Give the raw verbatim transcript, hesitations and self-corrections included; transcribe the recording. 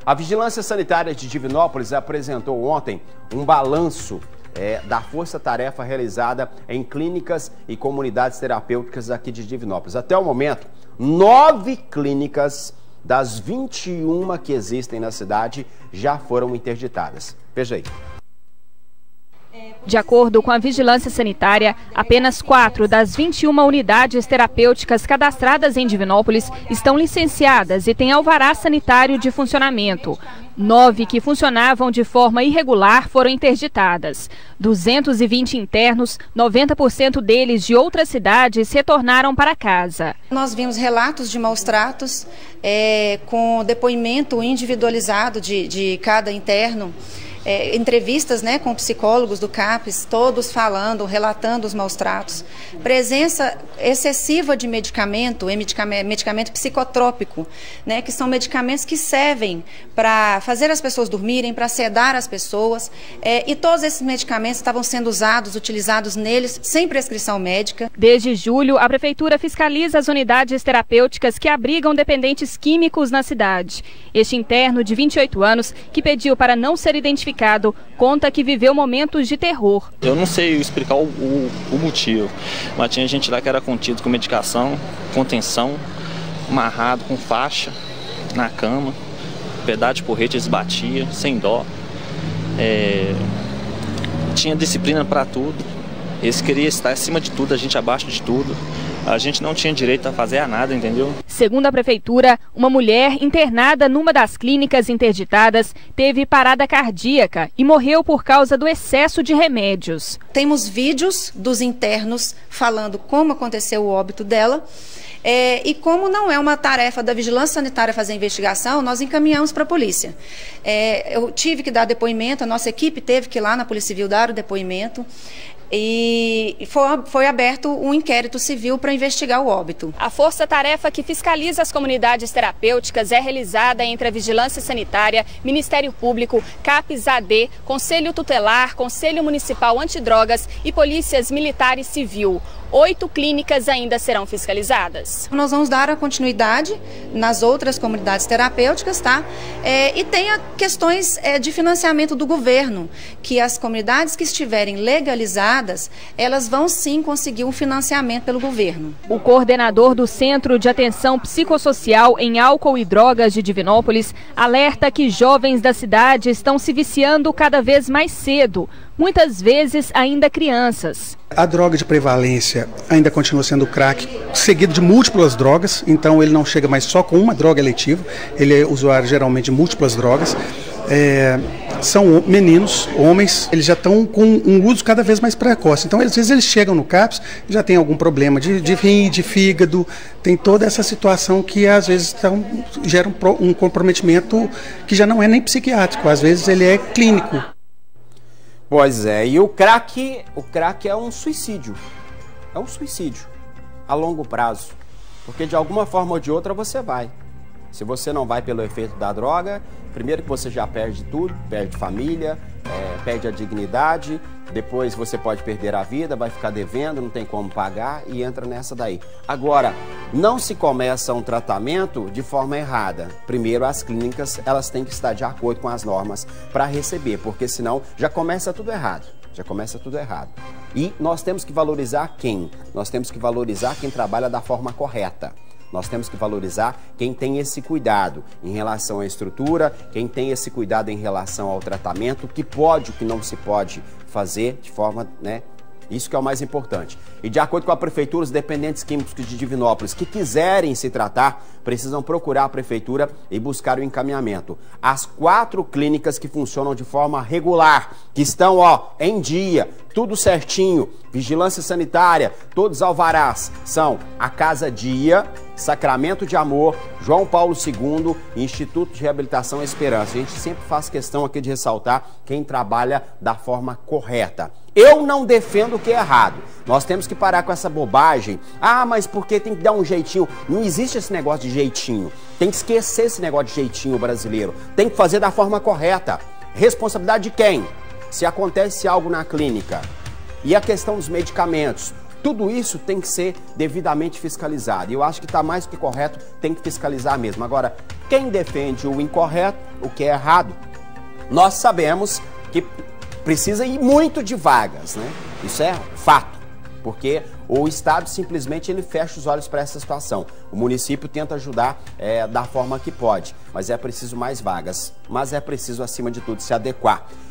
A Vigilância Sanitária de Divinópolis apresentou ontem um balanço é, da força-tarefa realizada em clínicas e comunidades terapêuticas aqui de Divinópolis. Até o momento, nove clínicas das vinte e uma que existem na cidade já foram interditadas. Veja aí. De acordo com a Vigilância Sanitária, apenas quatro das vinte e uma unidades terapêuticas cadastradas em Divinópolis estão licenciadas e têm alvará sanitário de funcionamento. Nove que funcionavam de forma irregular foram interditadas. duzentos e vinte internos, noventa por cento deles de outras cidades, retornaram para casa. Nós vimos relatos de maus tratos, é, com depoimento individualizado de, de cada interno. É, entrevistas, né, com psicólogos do CAPES, todos falando, relatando os maus tratos. Presença excessiva de medicamento, medicamento, medicamento psicotrópico, né, que são medicamentos que servem para fazer as pessoas dormirem, para sedar as pessoas, é, e todos esses medicamentos estavam sendo usados, utilizados neles, sem prescrição médica. Desde julho, a Prefeitura fiscaliza as unidades terapêuticas que abrigam dependentes químicos na cidade. Este interno de vinte e oito anos, que pediu para não ser identificado, conta que viveu momentos de terror. Eu não sei explicar o, o, o motivo, mas tinha gente lá que era contido com medicação, contenção, amarrado com faixa na cama, pedaço de porrete eles batiam, sem dó. É, tinha disciplina para tudo, eles queriam estar acima de tudo, a gente abaixo de tudo. A gente não tinha direito a fazer a nada, entendeu? Segundo a Prefeitura, uma mulher internada numa das clínicas interditadas teve parada cardíaca e morreu por causa do excesso de remédios. Temos vídeos dos internos falando como aconteceu o óbito dela. É, e como não é uma tarefa da Vigilância Sanitária fazer a investigação, nós encaminhamos para a polícia. É, eu tive que dar depoimento, a nossa equipe teve que ir lá na Polícia Civil dar o depoimento. E foi, foi aberto um inquérito civil para investigar o óbito. A força-tarefa que fiscaliza as comunidades terapêuticas é realizada entre a Vigilância Sanitária, Ministério Público, CAPES A D, Conselho Tutelar, Conselho Municipal Antidrogas e Polícias Militar e Civil. Oito clínicas ainda serão fiscalizadas. Nós vamos dar a continuidade nas outras comunidades terapêuticas, tá? É, e tem a questões é, de financiamento do governo, que as comunidades que estiverem legalizadas, elas vão sim conseguir um financiamento pelo governo. O coordenador do Centro de Atenção Psicossocial em Álcool e Drogas de Divinópolis alerta que jovens da cidade estão se viciando cada vez mais cedo, muitas vezes ainda crianças. A droga de prevalência ainda continua sendo o crack, seguido de múltiplas drogas, então ele não chega mais só com uma droga eletiva, ele é usuário geralmente de múltiplas drogas. É, são meninos, homens, eles já estão com um uso cada vez mais precoce, então às vezes eles chegam no CAPES e já tem algum problema de, de rim, de fígado, tem toda essa situação que às vezes tão, gera um, um comprometimento que já não é nem psiquiátrico, às vezes ele é clínico. Pois é, e o crack, o crack é um suicídio, é um suicídio a longo prazo, porque de alguma forma ou de outra você vai. Se você não vai pelo efeito da droga, primeiro que você já perde tudo, perde família, é, perde a dignidade, depois você pode perder a vida, vai ficar devendo, não tem como pagar e entra nessa daí. Agora, não se começa um tratamento de forma errada. Primeiro, as clínicas, elas têm que estar de acordo com as normas para receber, porque senão já começa tudo errado. Já começa tudo errado. E nós temos que valorizar quem? Nós temos que valorizar quem trabalha da forma correta. Nós temos que valorizar quem tem esse cuidado em relação à estrutura, quem tem esse cuidado em relação ao tratamento, o que pode, o que não se pode fazer de forma, né? Isso que é o mais importante. E de acordo com a Prefeitura, os dependentes químicos de Divinópolis que quiserem se tratar, precisam procurar a Prefeitura e buscar o encaminhamento. As quatro clínicas que funcionam de forma regular, que estão, ó, em dia, tudo certinho, vigilância sanitária, todos alvarás, são a Casa Dia, Sacramento de Amor, João Paulo segundo e Instituto de Reabilitação Esperança. A gente sempre faz questão aqui de ressaltar quem trabalha da forma correta. Eu não defendo o que é errado. Nós temos que parar com essa bobagem. Ah, mas porque tem que dar um jeitinho? Não existe esse negócio de jeitinho. Tem que esquecer esse negócio de jeitinho brasileiro. Tem que fazer da forma correta. Responsabilidade de quem? Se acontece algo na clínica. E a questão dos medicamentos. Tudo isso tem que ser devidamente fiscalizado. E eu acho que está mais que correto, tem que fiscalizar mesmo. Agora, Quem defende o incorreto, o que é errado, nós sabemos que precisa ir muito de vagas, né? Isso é fato, porque o Estado simplesmente ele fecha os olhos para essa situação. O município tenta ajudar é, da forma que pode, mas é preciso mais vagas, mas é preciso, acima de tudo, se adequar.